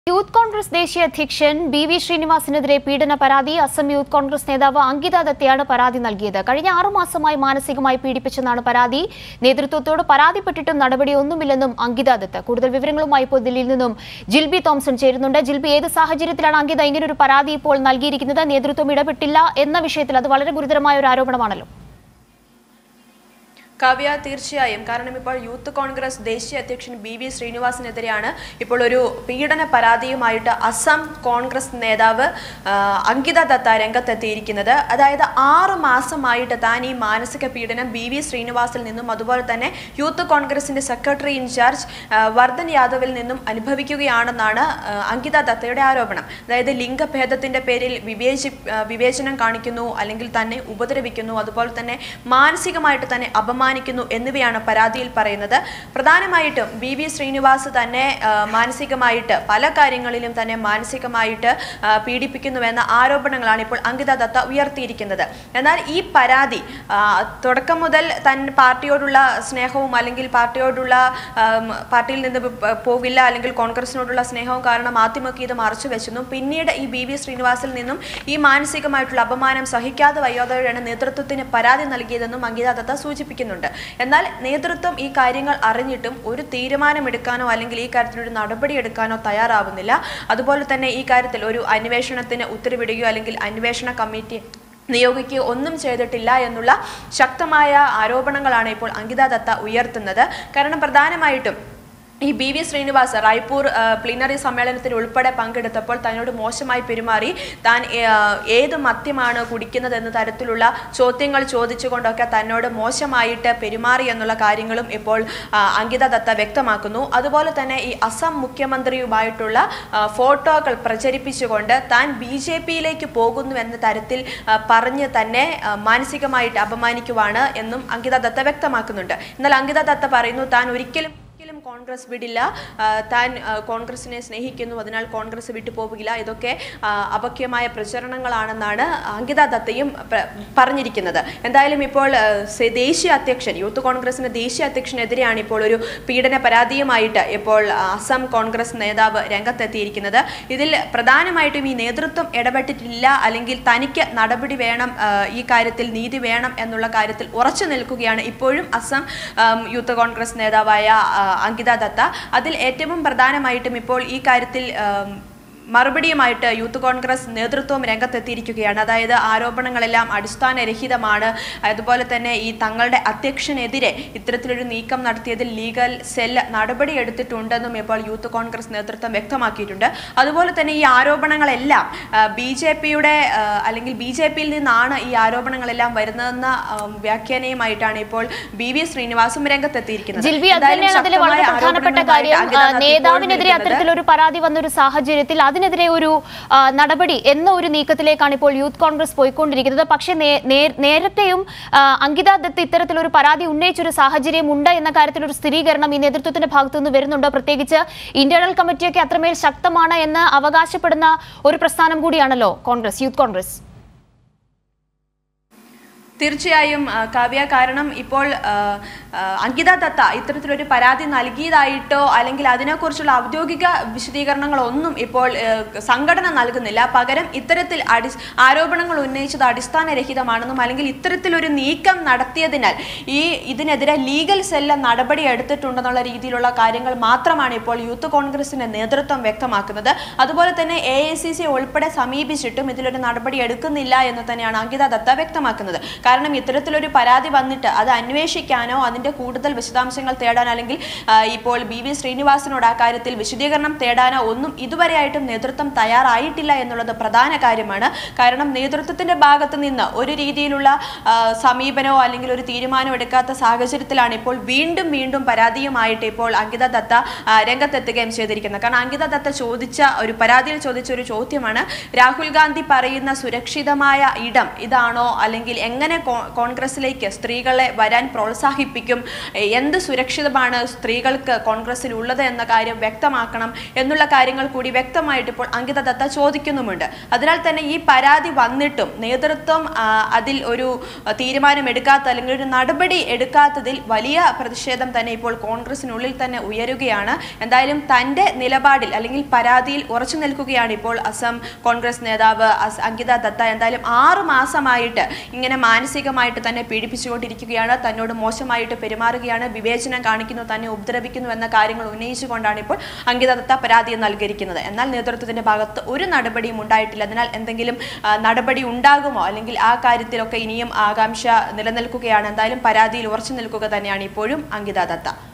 Youth Congress ദേശീയ അധ്യക്ഷൻ B ശ്രീനിവാസിനെതിരെ പീഡന പരാതി അസം യൂത്ത് കോൺഗ്രസ് നേതാവ് അങ്കിത ദത്തയാണ് പരാതി നൽകിയത്. കഴിഞ്ഞ 6 മാസമായി മാനസികമായി പീഡിപ്പിച്ചെന്നാണ് പരാതി. നേതൃത്വത്തോട് പരാതിപ്പെട്ടിട്ടും നടപടിയൊന്നുമില്ലെന്നും അങ്കിത ദത്ത. കൂടുതൽ വിവരങ്ങളുമായി ഇപ്പോൾ ദില്ലിയിൽ നിന്നും ജിൽബി തോംസൺ ചേരുന്നുണ്ട്. ജിൽബി, ഏത് സാഹചര്യത്തിലാണ് അങ്കിത ഇങ്ങനൊരു പരാതി ഇപ്പോൾ നൽകിയിരിക്കുന്നത്? നേതൃത്വം ഇടപെട്ടില്ല എന്ന വിഷയത്തിൽ അത് വളരെ ഗുരുതരമായ ഒരു ആരോപണമാണല്ലോ. കാവ്യ, തീർച്ചയായും. കാരണം ഇപ്പോൾ യൂത്ത് കോൺഗ്രസ് ദേശീയ അധ്യക്ഷൻ ബി ശ്രീനിവാസിനെതിരെയാണ് ഇപ്പോൾ ഒരു പീഡന പരാതിയുമായിട്ട് അസം കോൺഗ്രസ് നേതാവ് അങ്കിത ദത്ത രംഗത്തെത്തിയിരിക്കുന്നത്. അതായത് 6 മാസമായിട്ട് താൻ ഈ മാനസിക പീഡനം ബി ശ്രീനിവാസിൽ നിന്നും അതുപോലെ തന്നെ യൂത്ത് കോൺഗ്രസിന്റെ സെക്രട്ടറി ഇൻചാർജ് വർദ്ധൻ യാദവിൽ നിന്നും അനുഭവിക്കുകയാണെന്നാണ് അങ്കിത ദത്തയുടെ ആരോപണം. അതായത് ലിംഗഭേദത്തിന്റെ പേരിൽ വിവേചനം കാണിക്കുന്നു, അല്ലെങ്കിൽ തന്നെ ഉപദ്രവിക്കുന്നു, അതുപോലെ തന്നെ മാനസികമായിട്ട് തന്നെ എന്നിവയാണ് പരാതിയിൽ പറയുന്നത്. പ്രധാനമായിട്ടും ബി ശ്രീനിവാസ് തന്നെ മാനസികമായിട്ട് പല കാര്യങ്ങളിലും തന്നെ മാനസികമായിട്ട് പീഡിപ്പിക്കുന്നുവെന്ന ആരോപണങ്ങളാണ് ഇപ്പോൾ അങ്കിത ദത്ത ഉയർത്തിയിരിക്കുന്നത്. എന്നാൽ ഈ പരാതി തുടക്കം മുതൽ പാർട്ടിയോടുള്ള സ്നേഹവും അല്ലെങ്കിൽ പാർട്ടിയിൽ നിന്ന് പോകില്ല അല്ലെങ്കിൽ കോൺഗ്രസിനോടുള്ള സ്നേഹവും കാരണം ആദ്യമൊക്കെ ഇത് മറച്ചു വെച്ചെന്നും പിന്നീട് ഈ ബി ശ്രീനിവാസിൽ നിന്നും ഈ മാനസികമായിട്ടുള്ള അപമാനം സഹിക്കാതെ വയ്യാതെയാണ് നേതൃത്വത്തിന് പരാതി നൽകിയതെന്നും അങ്കിത ദത്ത സൂചിപ്പിക്കുന്നുണ്ട്. എന്നാൽ നേതൃത്വം ഈ കാര്യങ്ങൾ അറിഞ്ഞിട്ടും ഒരു തീരുമാനമെടുക്കാനോ അല്ലെങ്കിൽ ഈ കാര്യത്തിൽ ഒരു നടപടി എടുക്കാനോ തയ്യാറാവുന്നില്ല. അതുപോലെ തന്നെ ഈ കാര്യത്തിൽ ഒരു അന്വേഷണത്തിന് ഉത്തരവിടുകയോ അല്ലെങ്കിൽ അന്വേഷണ കമ്മിറ്റി നിയോഗിക്കുകയോ ഒന്നും ചെയ്തിട്ടില്ല എന്നുള്ള ശക്തമായ ആരോപണങ്ങളാണ് ഇപ്പോൾ അങ്കിത ദത്ത ഉയർത്തുന്നത്. കാരണം പ്രധാനമായിട്ടും ഈ ബി ശ്രീനിവാസ് റായ്പൂർ പ്ലീനറി സമ്മേളനത്തിൽ ഉൾപ്പെടെ പങ്കെടുത്തപ്പോൾ തന്നോട് മോശമായി പെരുമാറി, താൻ ഏത് മദ്യമാണ് കുടിക്കുന്നത് എന്ന തരത്തിലുള്ള ചോദ്യങ്ങൾ ചോദിച്ചുകൊണ്ടൊക്കെ തന്നോട് മോശമായിട്ട് പെരുമാറി എന്നുള്ള കാര്യങ്ങളും ഇപ്പോൾ അങ്കിത ദത്ത വ്യക്തമാക്കുന്നു. അതുപോലെ തന്നെ ഈ അസം മുഖ്യമന്ത്രിയുമായിട്ടുള്ള ഫോട്ടോകൾ പ്രചരിപ്പിച്ചുകൊണ്ട് താൻ BJP-യിലേക്ക് പോകുന്നു എന്ന തരത്തിൽ പറഞ്ഞ് തന്നെ മാനസികമായിട്ട് അപമാനിക്കുവാണ് എന്നും അങ്കിത ദത്ത വ്യക്തമാക്കുന്നുണ്ട്. എന്നാൽ അങ്കിത ദത്ത പറയുന്നു താൻ ഒരിക്കലും കോൺഗ്രസ് വിടില്ല, താൻ കോൺഗ്രസിനെ സ്നേഹിക്കുന്നു, അതിനാൽ കോൺഗ്രസ് വിട്ടു പോവുകയില്ല. ഇതൊക്കെ അപക്യമായ പ്രചരണങ്ങളാണെന്നാണ് അങ്കിത ദത്തയും പറഞ്ഞിരിക്കുന്നത്. എന്തായാലും ഇപ്പോൾ ദേശീയ അധ്യക്ഷൻ യൂത്ത് കോൺഗ്രസിന്റെ ദേശീയ അധ്യക്ഷനെതിരെയാണ് ഇപ്പോൾ ഒരു പീഡന പരാതിയുമായിട്ട് ഇപ്പോൾ അസം കോൺഗ്രസ് നേതാവ് രംഗത്തെത്തിയിരിക്കുന്നത്. ഇതിൽ പ്രധാനമായിട്ടും ഈ നേതൃത്വം ഇടപെട്ടിട്ടില്ല, അല്ലെങ്കിൽ തനിക്ക് നടപടി വേണം, ഈ കാര്യത്തിൽ നീതി വേണം എന്നുള്ള കാര്യത്തിൽ ഉറച്ചു നിൽക്കുകയാണ് ഇപ്പോഴും അസം യൂത്ത് കോൺഗ്രസ് നേതാവായ അങ്കിത ദത്ത. അതിൽ ഏറ്റവും പ്രധാനമായിട്ടും ഇപ്പോൾ ഈ കാര്യത്തിൽ മറുപടിയുമായിട്ട് യൂത്ത് കോൺഗ്രസ് നേതൃത്വം രംഗത്തെത്തിയിരിക്കുകയാണ്. അതായത് ആരോപണങ്ങളെല്ലാം അടിസ്ഥാനരഹിതമാണ്, അതുപോലെ തന്നെ ഈ തങ്ങളുടെ അധ്യക്ഷനെതിരെ ഇത്തരത്തിലൊരു നീക്കം നടത്തിയതിൽ ലീഗൽ സെല്ല് നടപടി എടുത്തിട്ടുണ്ടെന്നും ഇപ്പോൾ യൂത്ത് കോൺഗ്രസ് നേതൃത്വം വ്യക്തമാക്കിയിട്ടുണ്ട്. അതുപോലെ തന്നെ ഈ ആരോപണങ്ങളെല്ലാം BJP-യുടെ അല്ലെങ്കിൽ BJP-യിൽ നിന്നാണ് ഈ ആരോപണങ്ങളെല്ലാം വരുന്നതെന്ന വ്യാഖ്യാനയുമായിട്ടാണ് ഇപ്പോൾ ബി ശ്രീനിവാസും രംഗത്തെത്തിയിരിക്കുന്നത്. നേതാവിനെതിരെ അത്തരത്തിലൊരു പരാതി വന്നൊരു സാഹചര്യത്തിൽ അതിനെതിരെ ഒരു നടപടി എന്ന ഒരു നീക്കത്തിലേക്കാണ് ഇപ്പോൾ യൂത്ത് കോൺഗ്രസ് പോയിക്കൊണ്ടിരിക്കുന്നത്. പക്ഷേ നേരത്തെയും അങ്കിത ദത്ത് ഇത്തരത്തിലൊരു പരാതി ഉന്നയിച്ചൊരു സാഹചര്യം ഉണ്ട് എന്ന കാര്യത്തിൽ ഒരു സ്ഥിരീകരണം ഈ നേതൃത്വത്തിന്റെ ഭാഗത്തു നിന്ന് വരുന്നുണ്ട്. പ്രത്യേകിച്ച് ഇന്റേണൽ കമ്മിറ്റിയൊക്കെ അത്രമേൽ ശക്തമാണ് എന്ന് അവകാശപ്പെടുന്ന ഒരു പ്രസ്ഥാനം കൂടിയാണല്ലോ യൂത്ത് കോൺഗ്രസ്. തീർച്ചയായും കാവ്യ, കാരണം ഇപ്പോൾ അങ്കിത ദത്ത ഇത്തരത്തിലൊരു പരാതി നൽകിയതായിട്ടോ അല്ലെങ്കിൽ അതിനെക്കുറിച്ചുള്ള ഔദ്യോഗിക വിശദീകരണങ്ങളൊന്നും ഇപ്പോൾ സംഘടന നൽകുന്നില്ല. പകരം ഇത്തരത്തിൽ ആരോപണങ്ങൾ ഉന്നയിച്ചത് അടിസ്ഥാനരഹിതമാണെന്നും അല്ലെങ്കിൽ ഇത്തരത്തിലൊരു നീക്കം നടത്തിയതിനാൽ ഇതിനെതിരെ ലീഗൽ സെല്ല് നടപടി എടുത്തിട്ടുണ്ടെന്നുള്ള രീതിയിലുള്ള കാര്യങ്ങൾ മാത്രമാണ് ഇപ്പോൾ യൂത്ത് കോൺഗ്രസിന്റെ നേതൃത്വം വ്യക്തമാക്കുന്നത്. അതുപോലെ തന്നെ AICC ഉൾപ്പെടെ സമീപിച്ചിട്ടും ഇതിലൊരു നടപടി എടുക്കുന്നില്ല എന്ന് തന്നെയാണ് അങ്കിത ദത്ത വ്യക്തമാക്കുന്നത്. കാരണം ഇത്തരത്തിലൊരു പരാതി വന്നിട്ട് അത് അന്വേഷിക്കാനോ അതിന്റെ കൂടുതൽ വിശദാംശങ്ങൾ തേടാനോ അല്ലെങ്കിൽ ഇപ്പോൾ ബി ശ്രീനിവാസിനോട് ആ കാര്യത്തിൽ വിശദീകരണം തേടാനോ ഒന്നും ഇതുവരെയായിട്ടും നേതൃത്വം തയ്യാറായിട്ടില്ല എന്നുള്ളത് പ്രധാന കാര്യമാണ്. കാരണം നേതൃത്വത്തിന്റെ ഭാഗത്ത് നിന്ന് ഒരു രീതിയിലുള്ള സമീപനമോ അല്ലെങ്കിൽ ഒരു തീരുമാനം എടുക്കാത്ത സാഹചര്യത്തിലാണ് ഇപ്പോൾ വീണ്ടും പരാതിയുമായിട്ട് ഇപ്പോൾ അങ്കിത ദത്ത രംഗത്തെത്തുകയും ചെയ്തിരിക്കുന്നത്. കാരണം അങ്കിത ദത്ത പരാതിയിൽ ചോദിച്ച ഒരു ചോദ്യമാണ്, രാഹുൽ ഗാന്ധി പറയുന്ന സുരക്ഷിതമായ ഇടം ഇതാണോ, അല്ലെങ്കിൽ എങ്ങനെ കോൺഗ്രസിലേക്ക് സ്ത്രീകളെ വരാൻ പ്രോത്സാഹിപ്പിക്കും ശരിക്കും എന്ത് സുരക്ഷിതമാണ് സ്ത്രീകൾക്ക് കോൺഗ്രസിൽ ഉള്ളത് എന്ന കാര്യം വ്യക്തമാക്കണം എന്നുള്ള കാര്യങ്ങൾ കൂടി വ്യക്തമായിട്ട് ഇപ്പോൾ അങ്കിത ദത്ത ചോദിക്കുന്നുമുണ്ട്. അതിനാൽ തന്നെ ഈ പരാതി വന്നിട്ടും നേതൃത്വം അതിൽ ഒരു തീരുമാനം എടുക്കാത്ത അല്ലെങ്കിൽ ഒരു നടപടി എടുക്കാത്തതിൽ വലിയ പ്രതിഷേധം തന്നെ ഇപ്പോൾ കോൺഗ്രസിനുള്ളിൽ തന്നെ ഉയരുകയാണ്. എന്തായാലും തന്റെ നിലപാടിൽ അല്ലെങ്കിൽ പരാതിയിൽ ഉറച്ചു നിൽക്കുകയാണ് ഇപ്പോൾ അസം കോൺഗ്രസ് നേതാവ് അങ്കിത ദത്ത. എന്തായാലും 6 മാസമായിട്ട് ഇങ്ങനെ മാനസികമായിട്ട് തന്നെ പീഡിപ്പിച്ചുകൊണ്ടിരിക്കുകയാണ്, തന്നോട് മോശമായിട്ട് പെരുമാറുകയാണ്, വിവേചനം കാണിക്കുന്നു, തന്നെ ഉപദ്രവിക്കുന്നു എന്ന കാര്യങ്ങൾ ഉന്നയിച്ചുകൊണ്ടാണ് ഇപ്പോൾ അങ്കിത ദത്ത പരാതി നൽകിയിരിക്കുന്നത്. എന്നാൽ നേതൃത്വത്തിന്റെ ഭാഗത്ത് ഒരു നടപടിയും ഉണ്ടായിട്ടില്ല. അതിനാൽ എന്തെങ്കിലും നടപടി ഉണ്ടാകുമോ അല്ലെങ്കിൽ ആ കാര്യത്തിലൊക്കെ ഇനിയും ആകാംക്ഷ നിലനിൽക്കുകയാണ്. എന്തായാലും പരാതിയിൽ ഉറച്ചു നിൽക്കുക തന്നെയാണ് ഇപ്പോഴും അങ്കിത ദത്ത.